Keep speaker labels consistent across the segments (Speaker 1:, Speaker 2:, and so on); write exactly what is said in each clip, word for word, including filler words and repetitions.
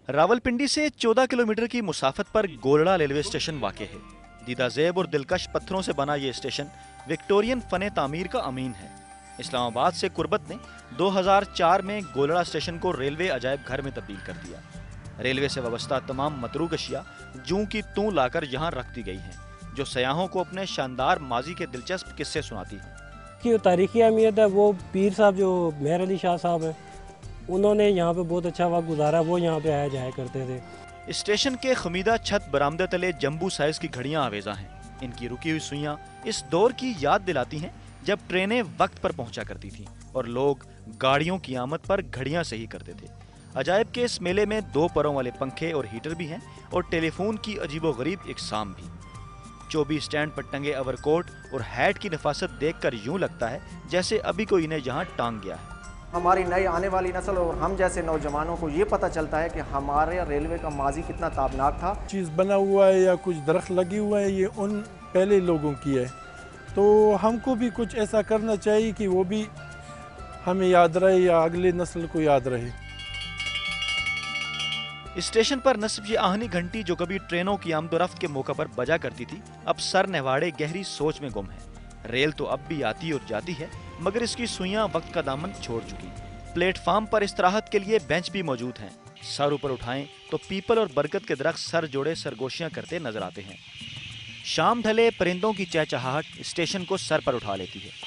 Speaker 1: रावलपिंडी से चौदह किलोमीटर की मुसाफत पर गोलड़ा रेलवे स्टेशन वाक़ है। दीदा ज़ेब और दिलकश पत्थरों से बना ये स्टेशन विक्टोरियन फ़न तामीर का अमीन है। इस्लामाबाद से कुर्बत ने दो हज़ार चार में गोलड़ा स्टेशन को रेलवे अजायब घर में तब्दील कर दिया। रेलवे से वाबस्ता तमाम मतरूक अशिया जूं की तूं लाकर यहाँ रख दी गई हैं, जो सयाहों को अपने शानदार माजी के दिलचस्प किस्से सुनाती हैं।
Speaker 2: की जो तारीखी अहमियत है वो पीर साहब जो मेहर अली शाह साहब हैं, उन्होंने यहाँ पे बहुत अच्छा वक्त गुजारा, वो यहाँ पे आया जाया करते थे।
Speaker 1: स्टेशन के खमीदा छत बरामदे तले जम्बू साइज की घड़ियां आवेजा हैं। इनकी रुकी हुई सुइयां इस दौर की याद दिलाती हैं जब ट्रेनें वक्त पर पहुंचा करती थीं और लोग गाड़ियों की आमद पर घड़ियां सही करते थे। अजायब के इस मेले में दो परों वाले पंखे और हीटर भी हैं और टेलीफोन की अजीबोगरीब इकसाम भी। चौबीस स्टैंड पर टंगे ओवरकोट और हैट की नफासत देखकर यूं लगता है जैसे अभी कोई इन्हें यहाँ टांग गया है।
Speaker 3: हमारी नई आने वाली नस्ल और हम जैसे नौजवानों को ये पता चलता है कि हमारे रेलवे का माजी कितना ताबनाक था।
Speaker 4: चीज़ बना हुआ है या कुछ दरख्त लगी हुआ है, ये उन पहले लोगों की है, तो हमको भी कुछ ऐसा करना चाहिए कि वो भी हमें याद रहे या अगले नस्ल को याद रहे।
Speaker 1: स्टेशन पर नस्ब ये आहनी घंटी जो कभी ट्रेनों की आमदोरफ्त के मौके पर बजा करती थी, अब सर नहवाड़े गहरी सोच में गुम है। रेल तो अब भी आती और जाती है, मगर इसकी सुइयां वक्त का दामन छोड़ चुकी। प्लेटफार्म पर इस्तराहत के लिए बेंच भी मौजूद हैं। सर ऊपर उठाएं तो पीपल और बरगद के दरख्त सर जोड़े सरगोशियां करते नजर आते हैं। शाम ढले परिंदों की चहचहाहट स्टेशन को सर पर उठा लेती है।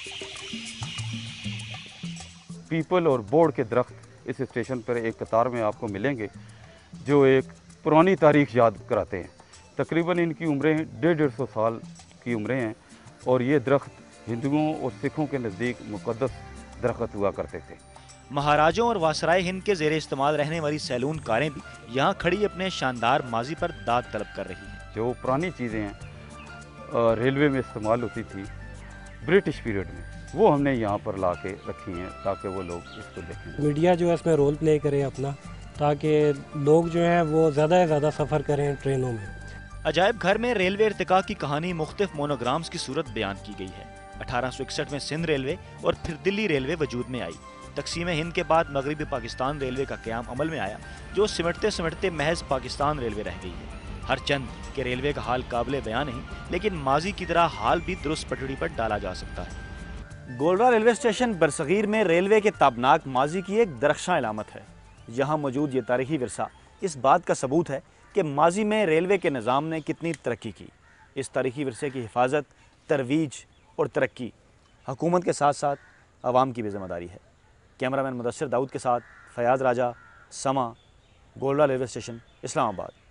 Speaker 5: पीपल और बोर्ड के दरख्त इस स्टेशन पर एक कतार में आपको मिलेंगे, जो एक पुरानी तारीख याद कराते हैं। तकरीबन इनकी उम्रें डेढ़ डेढ़ सौ साल की उम्रें हैं और ये दरख्त हिंदुओं और सिखों के नज़दीक मुक़द्दस दरख्त हुआ करते थे।
Speaker 1: महाराजों और वासराय हिंद के ज़ेरे इस्तेमाल रहने वाली सैलून कारें भी यहाँ खड़ी अपने शानदार माजी पर दाद तलब कर रही हैं।
Speaker 5: जो पुरानी चीज़ें हैं रेलवे में इस्तेमाल होती थी ब्रिटिश पीरियड में, वो हमने यहाँ पर ला के रखी हैं ताकि वो लोग इसको देखें।
Speaker 2: मीडिया जो है इसमें रोल प्ले करे अपना, ताकि लोग जो हैं वो ज़्यादा से ज़्यादा सफ़र करें ट्रेनों में।
Speaker 1: अजायब घर में रेलवे इर्तिका की कहानी मुख्तलिफ मोनोग्राम्स की सूरत बयान की गई है। अठारह सौ इकसठ में सिंध रेलवे और फिर दिल्ली रेलवे वजूद में आई। तकसीम हिंद के बाद मगरबी पाकिस्तान रेलवे का क़याम अमल में आया, जो सिमटते सिमटते महज पाकिस्तान रेलवे रह गई है। हर चंद के रेलवे का हाल काबिल बयान नहीं, लेकिन माजी की तरह हाल भी दुरुस्त पटड़ी पर डाला जा सकता है। गोलड़ा रेलवे स्टेशन बरसगीर में रेलवे के ताबनाक माजी की एक दरख्शां इलामत है। यहाँ मौजूद ये तारीखी विरसा इस बात का सबूत है कि माजी में रेलवे के निज़ाम ने कितनी तरक्की की। इस तारीखी विरसे की हिफाजत, तरवीज और तरक्की हुकूमत के साथ साथ आवाम की भी ज़िम्मेदारी है। कैमरामैन मुदस्सिर दाऊद के साथ फयाज़ राजा, समा, गोलड़ा रेलवे स्टेशन, इस्लामाबाद।